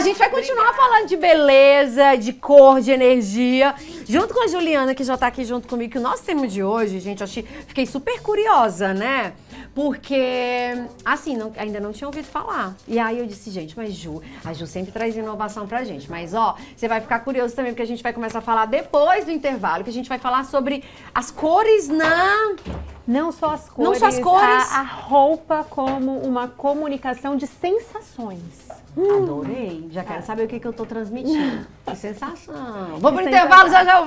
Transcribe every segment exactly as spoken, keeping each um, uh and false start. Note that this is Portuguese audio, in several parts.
gente vai continuar Obrigada. falando de beleza, de cor, de energia, junto com a Juliana, que já tá aqui junto comigo, que o nosso tema de hoje, gente, eu achei, fiquei super curiosa, né? Porque, assim, não, ainda não tinha ouvido falar. E aí eu disse, gente, mas Ju, a Ju sempre traz inovação pra gente. Mas, ó, você vai ficar curioso também, porque a gente vai começar a falar depois do intervalo, que a gente vai falar sobre as cores na... Não só as cores, não só as cores. A, a roupa como uma comunicação de sensações. Hum. Adorei. Já quero saber o que, que eu tô transmitindo. Que sensação. Vou pro intervalo, já já eu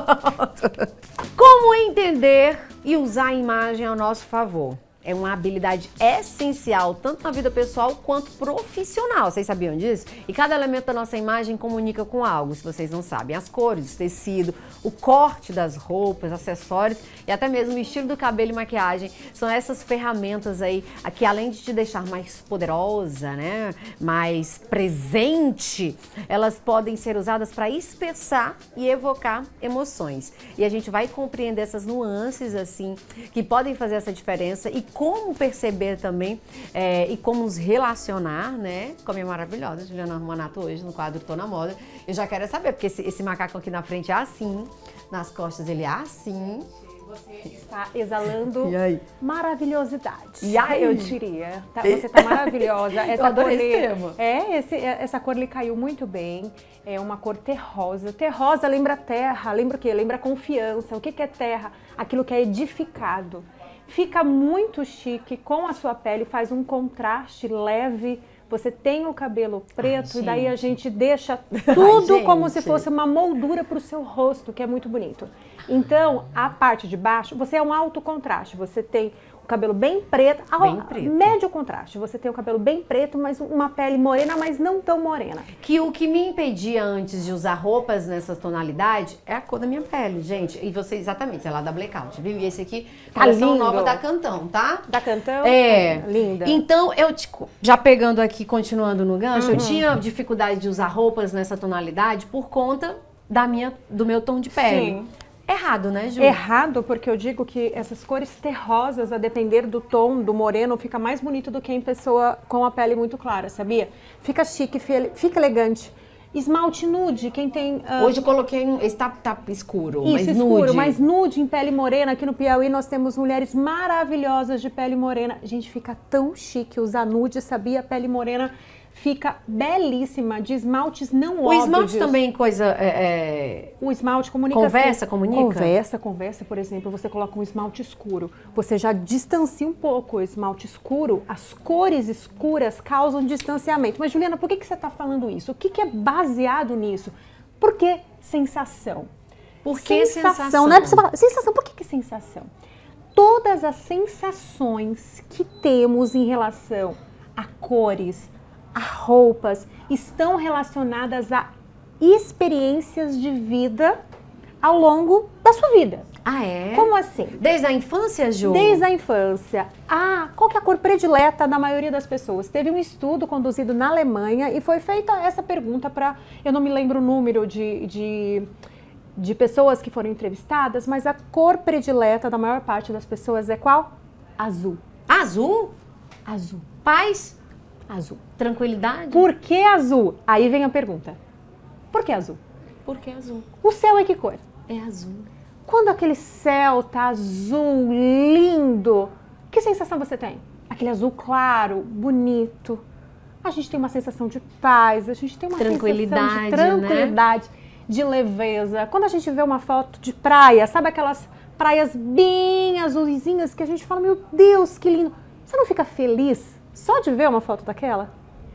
volto. Como entender e usar a imagem ao nosso favor? É uma habilidade essencial, tanto na vida pessoal quanto profissional. Vocês sabiam disso? E cada elemento da nossa imagem comunica com algo, se vocês não sabem. As cores, o tecido, o corte das roupas, acessórios e até mesmo o estilo do cabelo e maquiagem. São essas ferramentas aí que, além de te deixar mais poderosa, né, mais presente, elas podem ser usadas para expressar e evocar emoções. E a gente vai compreender essas nuances, assim, que podem fazer essa diferença e como perceber também é, e como nos relacionar, né, com a minha maravilhosa Juliana Romanato hoje no quadro Tô na Moda. Eu já quero saber, porque esse, esse macaco aqui na frente é assim, nas costas ele é assim. Você está exalando maravilhosidade. E aí? Eu diria. Tá, você está maravilhosa. Essa eu adorei cor esse tema. É, esse, essa cor lhe caiu muito bem. É uma cor terrosa. Terrosa lembra terra. Lembra o quê? Lembra confiança. O que, que é terra? Aquilo que é edificado. Fica muito chique com a sua pele, faz um contraste leve. Você tem o cabelo preto. Ai, e daí a gente deixa tudo Ai, como se fosse uma moldura para o seu rosto, que é muito bonito. Então, a parte de baixo, você é um alto contraste. Você tem o cabelo bem preto, bem preto. médio contraste. Você tem o cabelo bem preto, mas uma pele morena, mas não tão morena. Que o que me impedia antes de usar roupas nessa tonalidade é a cor da minha pele, gente. E você, exatamente, é lá da Blackout, viu? E esse aqui, tá coleção lindo. nova da Cantão, tá? Da Cantão? É. é linda. Então, eu, já pegando aqui, continuando no gancho, uhum. eu tinha dificuldade de usar roupas nessa tonalidade por conta da minha, do meu tom de pele. Sim. Errado, né, Ju? Errado, porque eu digo que essas cores terrosas, a depender do tom do moreno, fica mais bonito do que em pessoa com a pele muito clara, sabia? Fica chique, fica elegante. Esmalte nude, quem tem... Uh... Hoje eu coloquei um... Esse tá, tá escuro, Isso, mas escuro, nude. mas nude em pele morena. Aqui no Piauí nós temos mulheres maravilhosas de pele morena. Gente, fica tão chique usar nude, sabia? Pele morena fica belíssima, de esmaltes não óbvios. O esmalte também coisa... É, é... O esmalte comunica... Conversa, comunica? Conversa, conversa. Por exemplo, você coloca um esmalte escuro. Você já distancia um pouco o esmalte escuro. As cores escuras causam distanciamento. Mas, Juliana, por que, que você está falando isso? O que, que é baseado nisso? Por que sensação? Por que sensação? sensação? Não é pra você falar. Sensação, por que, que sensação? Todas as sensações que temos em relação a cores, a roupas, estão relacionadas a experiências de vida ao longo da sua vida. Ah, é? Como assim? Desde a infância, Ju? Desde a infância. Ah, qual que é a cor predileta da maioria das pessoas? Teve um estudo conduzido na Alemanha e foi feita essa pergunta para, eu não me lembro o número de, de, de pessoas que foram entrevistadas, mas a cor predileta da maior parte das pessoas é qual? Azul. Azul? Azul. Paz? Azul. Tranquilidade? Por que azul? Aí vem a pergunta. Por que azul? Por que azul? O céu é que cor? É azul. Quando aquele céu tá azul, lindo, que sensação você tem? Aquele azul claro, bonito. A gente tem uma sensação de paz, a gente tem uma tranquilidade, sensação de tranquilidade, né? De leveza. Quando a gente vê uma foto de praia, sabe aquelas praias bem azulzinhas que a gente fala, meu Deus, que lindo. Você não fica feliz só de ver uma foto daquela?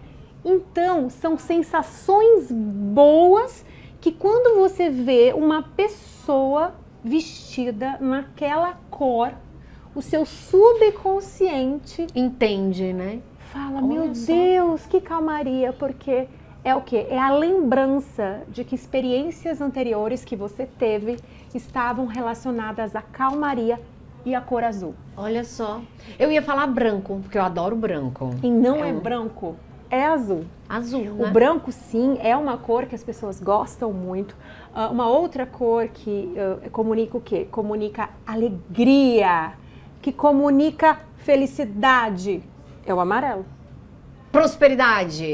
Então, são sensações boas que quando você vê uma pessoa vestida naquela cor, o seu subconsciente entende, né? Fala, Olha meu só. Deus, que calmaria, porque é o quê? É a lembrança de que experiências anteriores que você teve estavam relacionadas à calmaria e à cor azul. Olha só. Eu ia falar branco, porque eu adoro branco. E não é, é um... branco, é azul. Azul, né? O branco, sim, é uma cor que as pessoas gostam muito. Uh, uma outra cor que uh, comunica o quê? Comunica alegria, que comunica felicidade. É o amarelo. Prosperidade.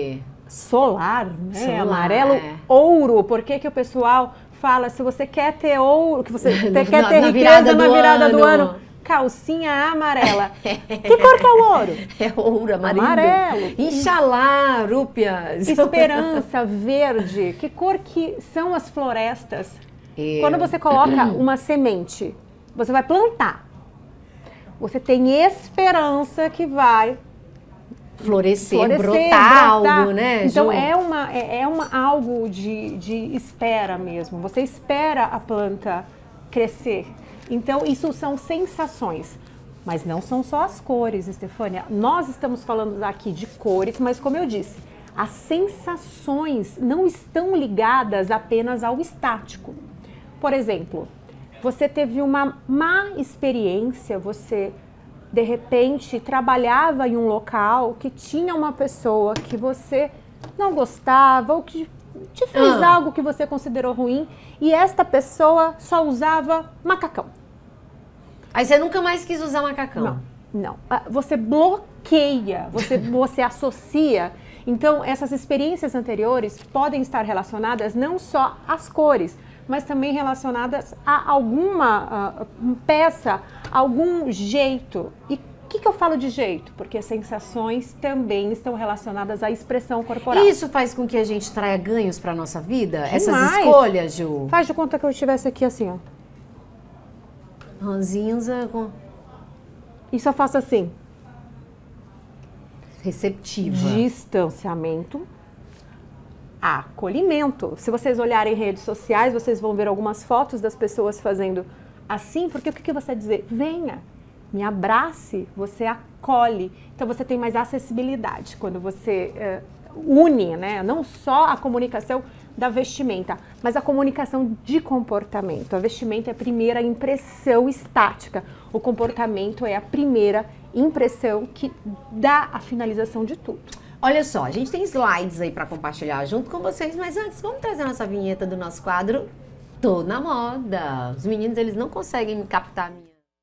solar, né? Solar, Amarelo é. ouro. Por que que o pessoal fala, se você quer ter ouro, que você Na- quer ter na riqueza virada na do virada do ano. ano, calcinha amarela. Que cor que é o ouro? É ouro, amarelo. Amarelo. Inxalá, rúpias. Esperança, verde. Que cor que são as florestas? É. Quando você coloca uma semente, você vai plantar. Você tem esperança que vai Florescer, florescer, brotar, brotar. algo, né, Então Ju? é, uma, é, é uma, algo de, de espera mesmo. Você espera a planta crescer. Então isso são sensações. Mas não são só as cores, Estefânia. Nós estamos falando aqui de cores, mas como eu disse, as sensações não estão ligadas apenas ao estático. Por exemplo, você teve uma má experiência, você de repente trabalhava em um local que tinha uma pessoa que você não gostava ou que te fez Ah. algo que você considerou ruim e esta pessoa só usava macacão. Aí você nunca mais quis usar macacão. Não, não. Ah, Você bloqueia, você, você associa. Então, essas experiências anteriores podem estar relacionadas não só às cores, mas também relacionadas a alguma ah, peça, algum jeito. E o que, que eu falo de jeito? Porque as sensações também estão relacionadas à expressão corporal. E isso faz com que a gente traia ganhos pra nossa vida? Essas Demais. escolhas, Ju? Faz de conta que eu estivesse aqui assim, ó. Ranzinza com... E só faço assim. receptiva. Distanciamento, acolhimento. Se vocês olharem redes sociais, vocês vão ver algumas fotos das pessoas fazendo assim, porque o que, que você dizer? Venha, me abrace, você acolhe. Então você tem mais acessibilidade quando você eh, une, né? Não só a comunicação da vestimenta, mas a comunicação de comportamento. A vestimenta é a primeira impressão estática. O comportamento é a primeira impressão que dá a finalização de tudo. Olha só, a gente tem slides aí pra compartilhar junto com vocês, mas antes vamos trazer a nossa vinheta do nosso quadro Tô na Moda. Os meninos, eles não conseguem captar a minha...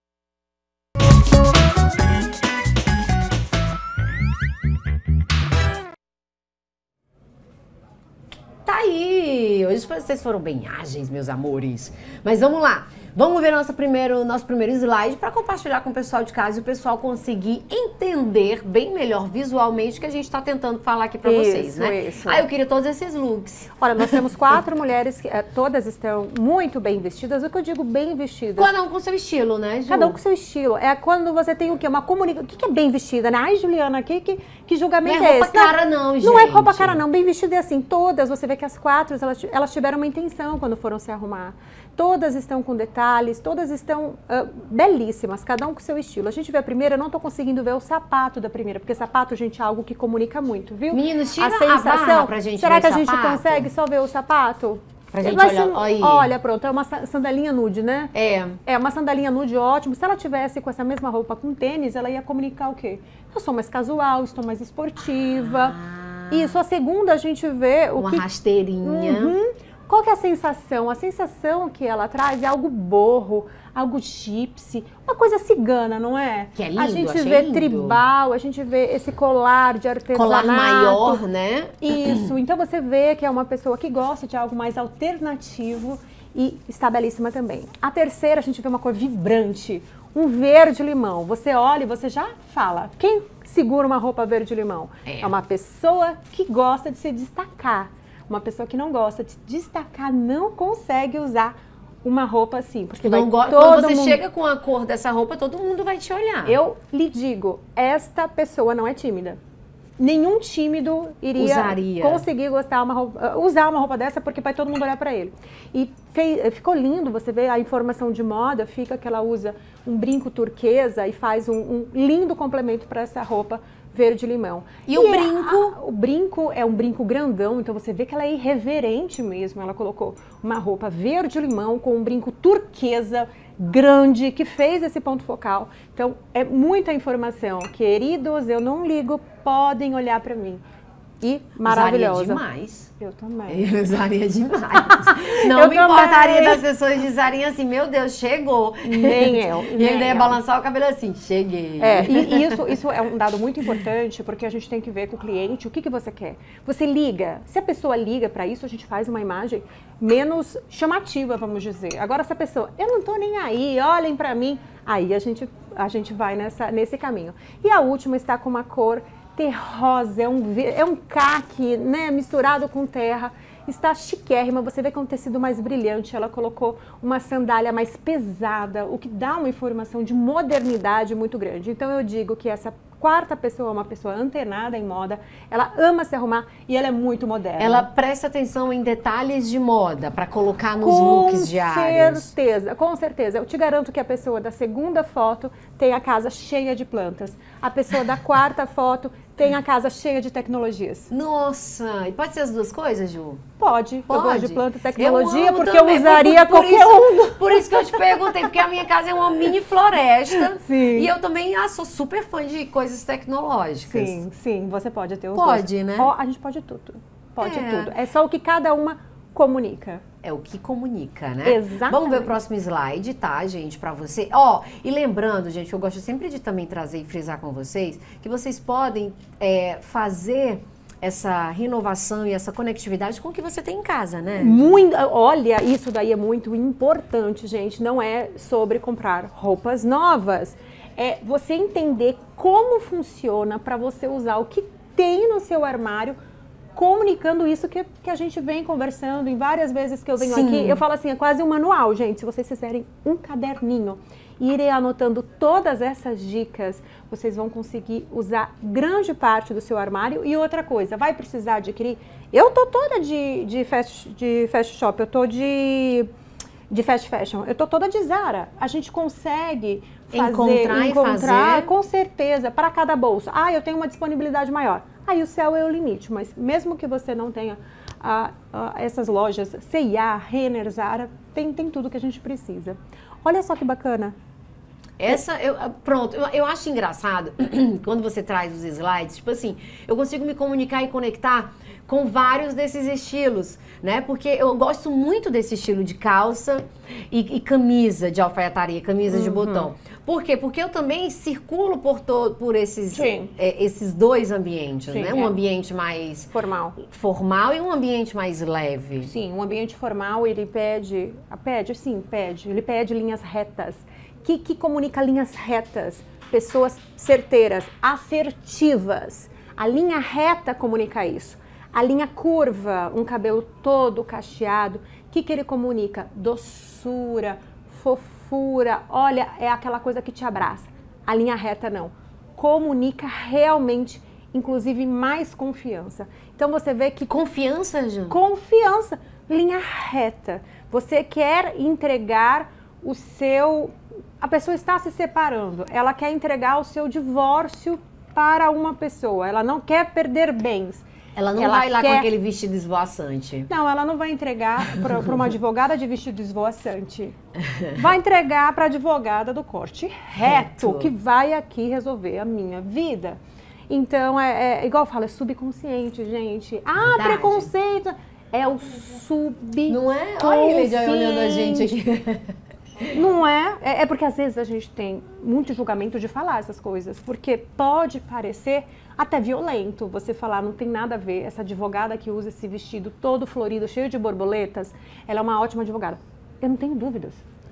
Tá aí! Hoje vocês foram bem ágeis, meus amores. Mas vamos lá. Vamos ver nosso primeiro, nosso primeiro slide para compartilhar com o pessoal de casa e o pessoal conseguir entender bem melhor visualmente o que a gente está tentando falar aqui para vocês, Isso, né? isso. Ah, eu queria todos esses looks. Olha, nós temos quatro mulheres que eh, todas estão muito bem vestidas. O que eu digo bem vestidas? Cada um com seu estilo, né, Ju? Cada um com seu estilo. É quando você tem o quê? Uma comunicação. O que que é bem vestida, né? Ai, Juliana, que, que, que julgamento Não é é roupa esse? cara não, gente. Não é roupa cara não. Bem vestida é assim. Todas, você vê que as quatro, elas, elas tiveram uma intenção quando foram se arrumar. Todas estão com detalhes, todas estão uh, belíssimas, cada um com seu estilo. A gente vê a primeira, eu não tô conseguindo ver o sapato da primeira, porque sapato, gente, é algo que comunica muito, viu? Meninos, tira a a sensação, barra pra gente será ver que a o gente sapato? consegue só ver o sapato? Pra gente Vai olhar, ser um- aí. Olha, pronto, é uma sa- sandalinha nude, né? É. É, uma sandalinha nude ótimo. Se ela tivesse com essa mesma roupa com tênis, ela ia comunicar o quê? Eu sou mais casual, estou mais esportiva. Ah. Isso, a segunda a gente vê o Uma que... rasteirinha. Uhum. Qual que é a sensação? A sensação que ela traz é algo borro, algo gypsy, uma coisa cigana, não é? Que é lindo, A gente achei vê lindo. tribal, a gente vê esse colar de artesanato. Colar maior, né? Isso, então você vê que é uma pessoa que gosta de algo mais alternativo e está belíssima também. A terceira, a gente vê uma cor vibrante, um verde-limão. Você olha e você já fala, quem segura uma roupa verde-limão? É. É uma pessoa que gosta de se destacar. Uma pessoa que não gosta de se destacar não consegue usar uma roupa assim, porque Não vai go- todo Quando você mundo... chega com a cor dessa roupa, todo mundo vai te olhar. Eu lhe digo, esta pessoa não é tímida. Nenhum tímido iria Usaria. conseguir gostar uma roupa, usar uma roupa dessa porque vai todo mundo olhar para ele. E fei- ficou lindo, você vê a informação de moda, fica que ela usa um brinco turquesa e faz um, um lindo complemento para essa roupa verde-limão. E o é brinco? a- o brinco é um brinco grandão, então você vê que ela é irreverente mesmo. Ela colocou uma roupa verde-limão com um brinco turquesa grande, que fez esse ponto focal. Então, é muita informação. Queridos, eu não ligo, podem olhar para mim. e maravilhosa. Usaria demais. Eu também. Eu usaria demais. Não Eu me também. importaria das pessoas dizerem assim, meu Deus, chegou. Nem eu. E nem ainda ia eu. balançar o cabelo assim, cheguei. É, e, e isso, isso é um dado muito importante, porque a gente tem que ver com o cliente o que, que você quer. Você liga. Se a pessoa liga para isso, a gente faz uma imagem menos chamativa, vamos dizer. Agora, se a pessoa, eu não tô nem aí, olhem para mim, aí a gente, a gente vai nessa, nesse caminho. E a última está com uma cor terrosa, é um, é um caque, né, misturado com terra. Está chiquérrima, você vê que é um tecido mais brilhante, ela colocou uma sandália mais pesada, o que dá uma informação de modernidade muito grande. Então eu digo que essa quarta pessoa é uma pessoa antenada em moda, ela ama se arrumar e ela é muito moderna. Ela presta atenção em detalhes de moda para colocar nos com looks diários. Com certeza, com certeza. Eu te garanto que a pessoa da segunda foto tem a casa cheia de plantas. A pessoa da quarta foto tem a casa cheia de tecnologias. Nossa, e pode ser as duas coisas, Ju? Pode. Pode. Eu gosto de planta e tecnologia eu porque também, eu usaria por, por qualquer isso, um. Por isso que eu te perguntei, porque a minha casa é uma mini floresta. Sim. E eu também ah, sou super fã de coisas tecnológicas. Sim, sim, você pode ter os Pode, dois. né? Ó, a gente pode tudo. Pode É. tudo. É só o que cada uma comunica. É o que comunica, né? Exatamente. Vamos ver o próximo slide, tá, gente, pra você. Ó, e lembrando, gente, eu gosto sempre de também trazer e frisar com vocês, que vocês podem é, fazer essa renovação e essa conectividade com o que você tem em casa, né? Muito, olha, isso daí é muito importante, gente. Não é sobre comprar roupas novas. É você entender como funciona para você usar o que tem no seu armário, comunicando isso que, que a gente vem conversando em várias vezes que eu venho Sim. aqui. Eu falo assim, é quase um manual, gente. Se vocês fizerem um caderninho e irem anotando todas essas dicas, vocês vão conseguir usar grande parte do seu armário. E outra coisa, vai precisar adquirir... Eu tô toda de, de, fast, de fast shop, eu tô de... de fast fashion, eu tô toda de Zara. A gente consegue fazer, encontrar, encontrar e fazer. Com certeza, para cada bolso. Ah, eu tenho uma disponibilidade maior. Aí o céu é o limite, mas mesmo que você não tenha ah, ah, essas lojas, C e A, Renner, Zara, tem, tem tudo que a gente precisa. Olha só que bacana. Essa, eu, pronto, eu, eu acho engraçado quando você traz os slides, tipo assim, eu consigo me comunicar e conectar com vários desses estilos, né? Porque eu gosto muito desse estilo de calça e, e camisa de alfaiataria, camisa uhum. de botão. Por quê? Porque eu também circulo por, to, por esses, é, esses dois ambientes, Sim, né? Um é. ambiente mais formal. formal e um ambiente mais leve. Sim, um ambiente formal, ele pede, pede, sim, pede, ele pede linhas retas. O que, que comunica linhas retas? Pessoas certeiras, assertivas. A linha reta comunica isso. A linha curva, um cabelo todo cacheado, o que, que ele comunica? Doçura, fofura, olha, é aquela coisa que te abraça. A linha reta não. Comunica realmente, inclusive, mais confiança. Então você vê que... Confiança, Ju? Confiança. Linha reta. Você quer entregar o seu... A pessoa está se separando, ela quer entregar o seu divórcio para uma pessoa, ela não quer perder bens. Ela não ela vai lá quer... com aquele vestido esvoaçante. Não, ela não vai entregar para uma advogada de vestido esvoaçante. Vai entregar para a advogada do corte reto, reto, que vai aqui resolver a minha vida. Então, é, é igual eu falo, é subconsciente, gente. Ah, Verdade. preconceito. É o subconsciente. Não é? Olha ele já olhando a gente aqui. Não é? é? É porque às vezes a gente tem muito julgamento de falar essas coisas, porque pode parecer até violento você falar, não tem nada a ver, essa advogada que usa esse vestido todo florido, cheio de borboletas, ela é uma ótima advogada. Eu não tenho dúvidas.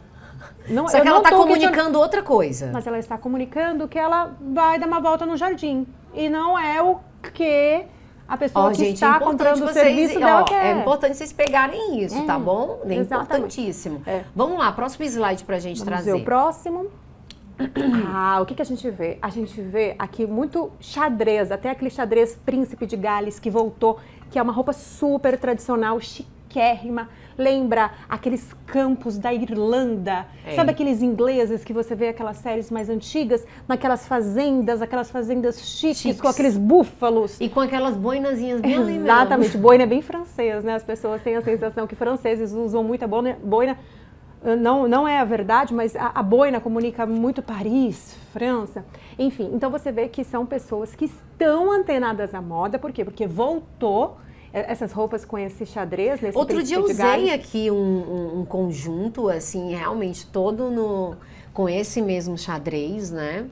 Não, Só que ela está comunicando outra coisa. Mas ela está comunicando que ela vai dar uma volta no jardim. E não é o que... A pessoa oh, que gente, está é comprando vocês, o serviço dela ó, quer. É importante vocês pegarem isso, hum, tá bom? É exatamente. importantíssimo. É. Vamos lá, próximo slide pra gente Vamos trazer. Ver o próximo. Ah, o que, que a gente vê? A gente vê aqui muito xadrez, até aquele xadrez Príncipe de Gales que voltou, que é uma roupa super tradicional, chiquérrima. Lembra aqueles campos da Irlanda? É. Sabe aqueles ingleses que você vê aquelas séries mais antigas, naquelas fazendas, aquelas fazendas chiques, chiques. com aqueles búfalos. E com aquelas boinazinhas bem ali mesmo. Exatamente, boina é bem francês, né? As pessoas têm a sensação que franceses usam muita boina, boina não, não é a verdade, mas a, a boina comunica muito Paris, França, enfim. Então você vê que são pessoas que estão antenadas à moda, por quê? Porque voltou essas roupas com esse xadrez, nesse Outro dia eu de usei galho. aqui um, um, um conjunto, assim, realmente todo no, com esse mesmo xadrez, né?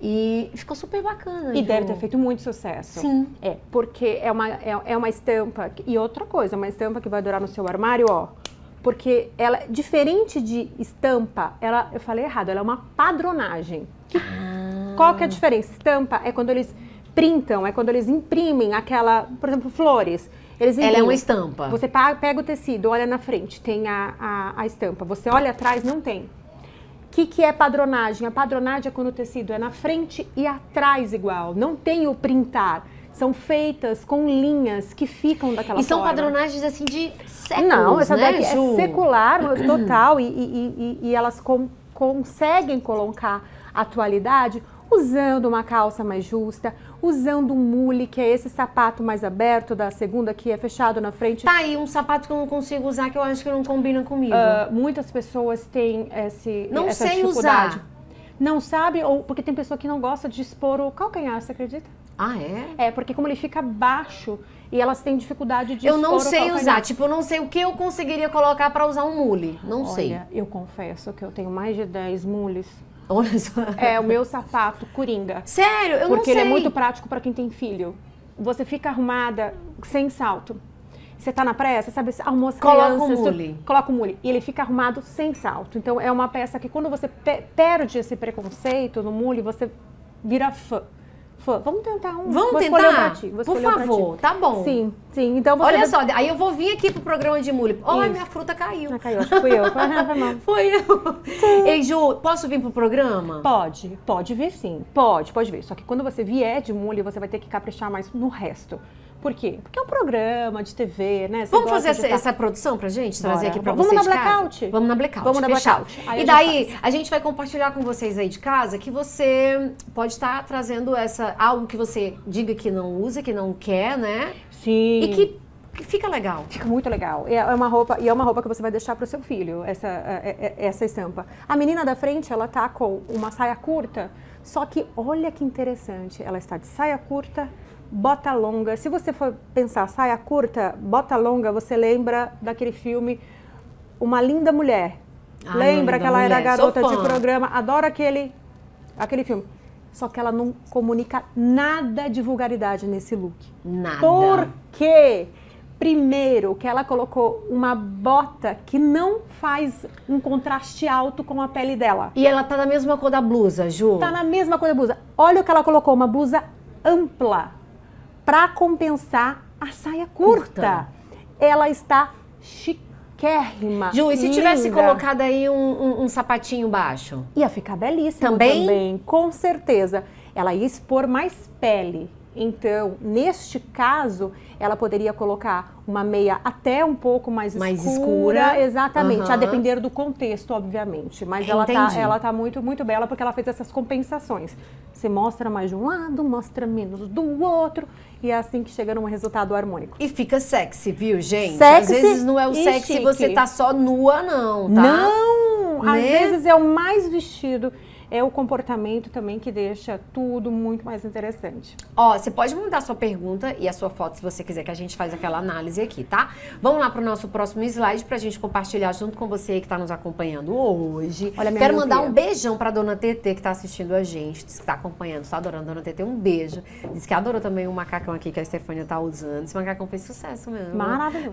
E ficou super bacana. E Ju. deve ter feito muito sucesso. Sim. É, porque é uma, é, é uma estampa, e outra coisa, uma estampa que vai durar no seu armário, ó. Porque ela, diferente de estampa, ela, eu falei errado, ela é uma padronagem. Ah. Qual que é a diferença? Estampa é quando eles printam, é quando eles imprimem aquela, por exemplo, flores. Eles Ela é uma estampa. Você pega o tecido, olha na frente, tem a, a, a estampa. Você olha atrás, não tem. O que, que é padronagem? A padronagem é quando o tecido é na frente e atrás igual. Não tem o printar. São feitas com linhas que ficam daquela E são forma. padronagens assim de séculos, Não, essa né, daqui Ju? é secular total e, e, e, e elas com, conseguem colocar atualidade usando uma calça mais justa, usando um mule, que é esse sapato mais aberto da segunda, que é fechado na frente. Tá aí um sapato que eu não consigo usar, que eu acho que não combina comigo. Uh, muitas pessoas têm esse, não essa sei dificuldade. usar. Não sabe, ou porque tem pessoa que não gosta de expor o calcanhar, você acredita? Ah, é? É, porque como ele fica baixo e elas têm dificuldade de Eu expor não o sei calcanhar. usar, tipo, eu não sei o que eu conseguiria colocar pra usar um mule. Não sei. Olha, eu confesso que eu tenho mais de dez mules. Olha só. É o meu sapato coringa. Sério? Eu porque não sei. ele é muito prático para quem tem filho. Você fica arrumada sem salto. Você tá na praia, você sabe, arrumou as Coloca crianças, o mule. tu- coloca o mule. E ele fica arrumado sem salto. Então é uma peça que quando você pe- perde esse preconceito no mule, você vira fã. Fã. Vamos tentar um. Vamos vou tentar? escolher um pra ti, vou Por escolher um pra favor, ti. tá bom. Sim, sim. Então você Olha deve- só, aí eu vou vir aqui pro programa de mule. Olha, Isso. minha fruta caiu. Ah, caiu, acho que fui eu. Foi, foi mal. Foi eu. Ei, Ju, posso vir pro programa? Pode, pode vir sim. Pode, pode vir. Só que quando você vier de mule, você vai ter que caprichar mais no resto. Por quê? Porque é um programa de T V, né? Você Vamos gosta fazer essa, de tá- essa produção pra gente? Trazer Bora. aqui pra Vamos vocês na de casa? Blackout? Vamos na Blackout. Vamos na fechado. Blackout. Aí E a daí, gente faz. a gente vai compartilhar com vocês aí de casa que você pode estar trazendo essa, algo que você diga que não usa, que não quer, né? Sim. E que, que fica legal. Fica muito legal. É uma roupa, e é uma roupa que você vai deixar para o seu filho, essa, é- é- essa estampa. A menina da frente, ela tá com uma saia curta, só que olha que interessante, ela está de saia curta, bota longa. Se você for pensar saia curta, bota longa, você lembra daquele filme Uma Linda Mulher. Ai, Lembra Uma que Linda ela era Mulher. garota Sou de fã. programa? Adoro aquele, aquele filme. Só que ela não comunica nada de vulgaridade nesse look. Nada. Por quê? Primeiro, que ela colocou uma bota que não faz um contraste alto com a pele dela. E ela tá da mesma cor da blusa, Ju? Tá na mesma cor da blusa. Olha o que ela colocou, uma blusa ampla para compensar a saia curta. Curta. Ela está chiquérrima. Ju, e se tivesse linda. colocado aí um, um- um sapatinho baixo? Ia ficar belíssimo Também? também, com certeza. Ela ia expor mais pele. Então, neste caso, ela poderia colocar uma meia até um pouco mais, Mais escura. escura. Exatamente, a Aham. depender do contexto, obviamente. Mas ela tá, Entendi. ela tá muito, muito bela porque ela fez essas compensações. Você mostra mais de um lado, mostra menos do outro. E é assim que chega num resultado harmônico. E fica sexy, viu, gente? Sexy Às vezes não é o e sexy chique. você tá só nua, não, tá? Não! Às Né? vezes é o mais vestido, é o comportamento também que deixa tudo muito mais interessante. Ó, você pode mandar sua pergunta e a sua foto se você quiser que a gente faz aquela análise aqui, tá? Vamos lá pro nosso próximo slide pra gente compartilhar junto com você que tá nos acompanhando hoje. Olha a minha Quero mandar miopia. um beijão pra dona Tetê que tá assistindo a gente, diz que tá acompanhando, tá adorando. Dona Tetê, um beijo. Diz que adorou também o macacão aqui que a Estefânia tá usando. Esse macacão fez sucesso mesmo. Maravilhoso.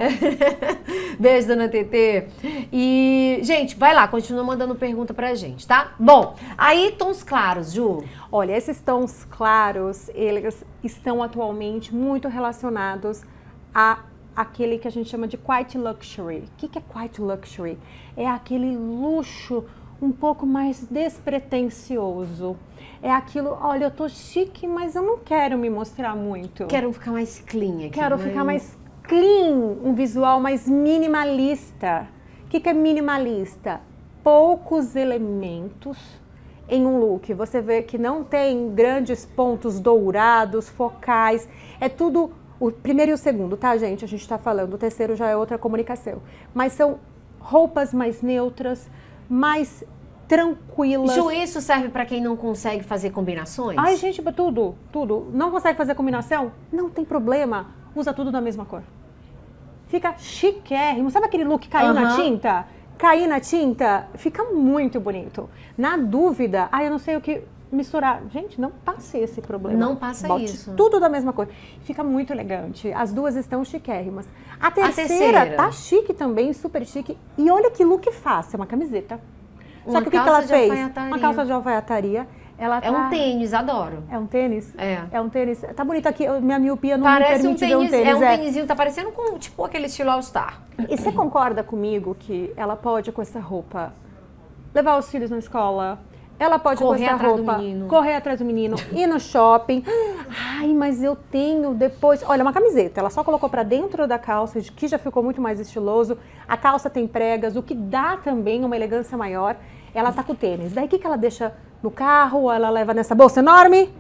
Beijo, dona Tetê. E, gente, vai lá, continua mandando pergunta pra gente, tá? Bom, aí tons claros, Ju. Olha, esses tons claros, eles estão atualmente muito relacionados a aquele que a gente chama de quiet luxury. O que que é quiet luxury? É aquele luxo um pouco mais despretensioso. É aquilo, olha, eu tô chique, mas eu não quero me mostrar muito. Quero ficar mais clean aqui. Quero né? ficar mais clean, um visual mais minimalista. O que que é minimalista? Poucos elementos em um look. Você vê que não tem grandes pontos dourados, focais. É tudo o primeiro e o segundo, tá, gente? A gente tá falando. O terceiro já é outra comunicação. Mas são roupas mais neutras, mais tranquilas. Ju, isso serve para quem não consegue fazer combinações? Ai, gente, tudo, tudo. Não consegue fazer combinação? Não tem problema. Usa tudo da mesma cor. Fica chiquérrimo. Sabe aquele look que caiu Uhum. na tinta? Cair na tinta, fica muito bonito. Na dúvida, ai, eu não sei o que misturar. Gente, não passe esse problema. Não passa Bote isso. tudo da mesma cor. Fica muito elegante. As duas estão chiquérrimas. A terceira, terceira? tá chique também, super chique. E olha que look fácil, é uma camiseta. Uma Só que o que, que calça ela de fez? alfaiataria. Uma calça de alfaiataria. Ela É tá... um tênis, adoro. É um tênis? É. É um tênis. Tá bonito aqui, eu- minha miopia não Parece me um permite ver um tênis, tênis. é um é. tênisinho, tá parecendo com tipo aquele estilo All Star. E você concorda comigo que ela pode, com essa roupa, levar os filhos na escola? Ela pode, Correr com essa atrás do roupa, menino. correr atrás do menino, ir no shopping. Ai, mas eu tenho depois... Olha, uma camiseta. Ela só colocou pra dentro da calça, que já ficou muito mais estiloso. A calça tem pregas, o que dá também uma elegância maior. Ela tá com o tênis. Daí, o que, que ela deixa no carro? Ou ela leva nessa bolsa enorme?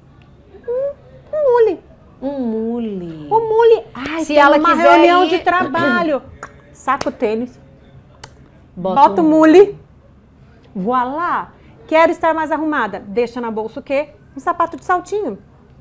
Um, um mule. Um mule. O mule. Ai, Se tem ela uma quiser reunião ir- de trabalho. Saca o tênis. Bota, Bota o um- mule. Voilá. Quero estar mais arrumada. Deixa na bolsa o quê? Um sapato de saltinho.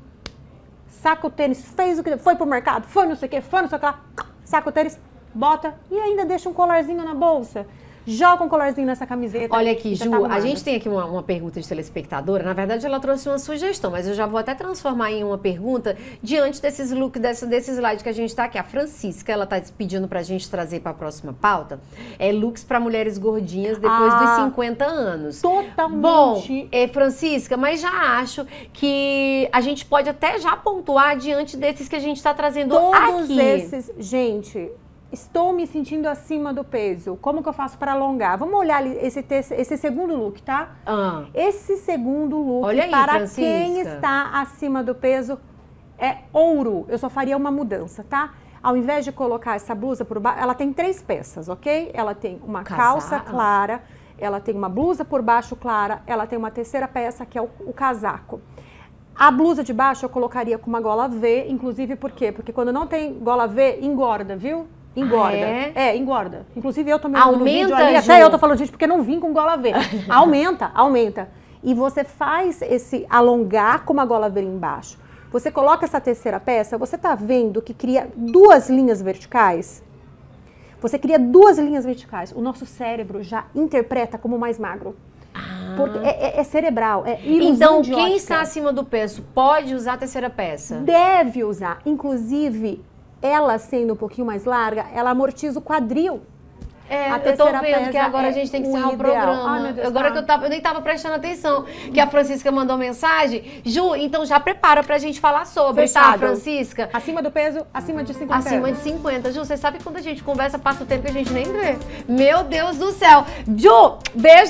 Saca o tênis, fez o que... Foi pro mercado, foi não sei o quê, foi não sei o que lá. Saca o tênis, bota e ainda deixa um colarzinho na bolsa. Joga um colarzinho nessa camiseta. Olha aqui, e já Ju, tá a arrumada. gente tem aqui uma, uma pergunta de telespectadora. Na verdade, ela trouxe uma sugestão, mas eu já vou até transformar em uma pergunta diante desses looks, desse, desse slide que a gente tá aqui. A Francisca, ela tá pedindo pra gente trazer pra próxima pauta, é looks pra mulheres gordinhas depois Ah, dos cinquenta anos. Totalmente. Bom, é, Francisca, mas já acho que a gente pode até já pontuar diante desses que a gente tá trazendo Todos aqui. esses, gente, estou me sentindo acima do peso. Como que eu faço para alongar? Vamos olhar ali esse, te- esse segundo look, tá? Ah, Esse segundo look, Olha aí, para Francisca. quem está acima do peso, é ouro. Eu só faria uma mudança, tá? Ao invés de colocar essa blusa por baixo, ela tem três peças, ok? Ela tem uma Casaco. calça clara, ela tem uma blusa por baixo clara, ela tem uma terceira peça que é o, o casaco. A blusa de baixo eu colocaria com uma gola V, inclusive por quê? Porque quando não tem gola V, engorda, viu? Engorda. Ah, é? É, engorda. Inclusive eu tô me olhando no vídeo Aumenta, ali, Ju? até eu tô falando, gente, porque não vim com gola V. Aumenta, aumenta. E você faz esse alongar com uma gola V embaixo. Você coloca essa terceira peça, você tá vendo que cria duas linhas verticais? Você cria duas linhas verticais. O nosso cérebro já interpreta como mais magro. Porque é, é- é cerebral, é ilusão Então, de quem ótica. está acima do peso pode usar a terceira peça? Deve usar. Inclusive, ela sendo um pouquinho mais larga, ela amortiza o quadril. É, A eu tô terceira vendo que peça agora é a gente tem que o encerrar o ideal. programa. Ai, meu Deus, agora tá. que eu, tava, eu nem tava prestando atenção, que a Francisca mandou mensagem. Ju, então já prepara pra gente falar sobre, tá, Fechado. Francisca? Acima do peso, acima de cinquenta Acima anos. de cinquenta. Ju, você sabe que quando a gente conversa, passa o tempo que a gente nem vê. Meu Deus do céu. Ju, beijo.